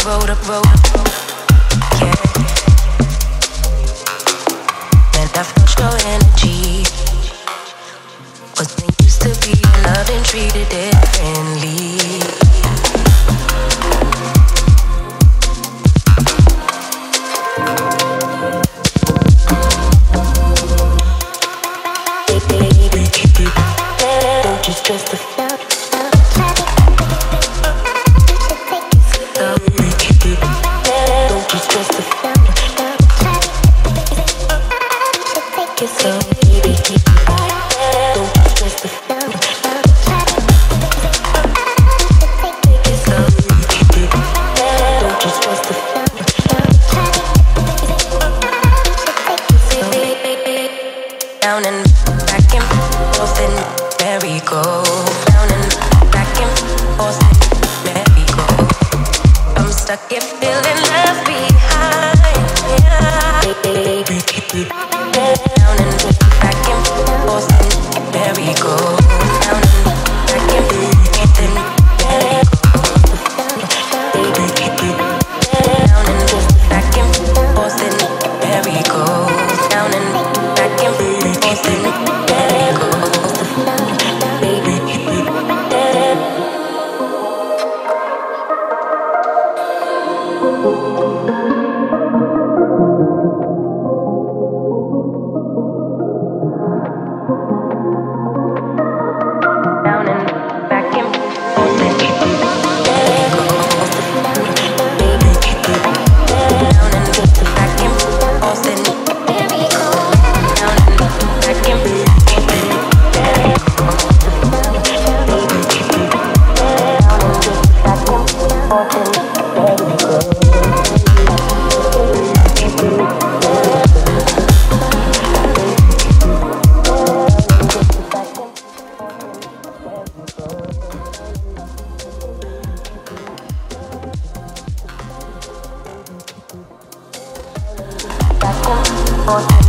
road, yeah. Man, I felt your energy. Wasn't used to be loved and treated differently. Baby, keep it. Don't you stress the fuck. Down and back and forth and merry-go. Down and back and forth and merry-go. I'm stuck here feeling left behind. Baby, keep it down and back and forth and merry-go. Down and back and forth and merry-go. Baby, keep it down and back and forth and merry-go. Down and back and forth. Oh,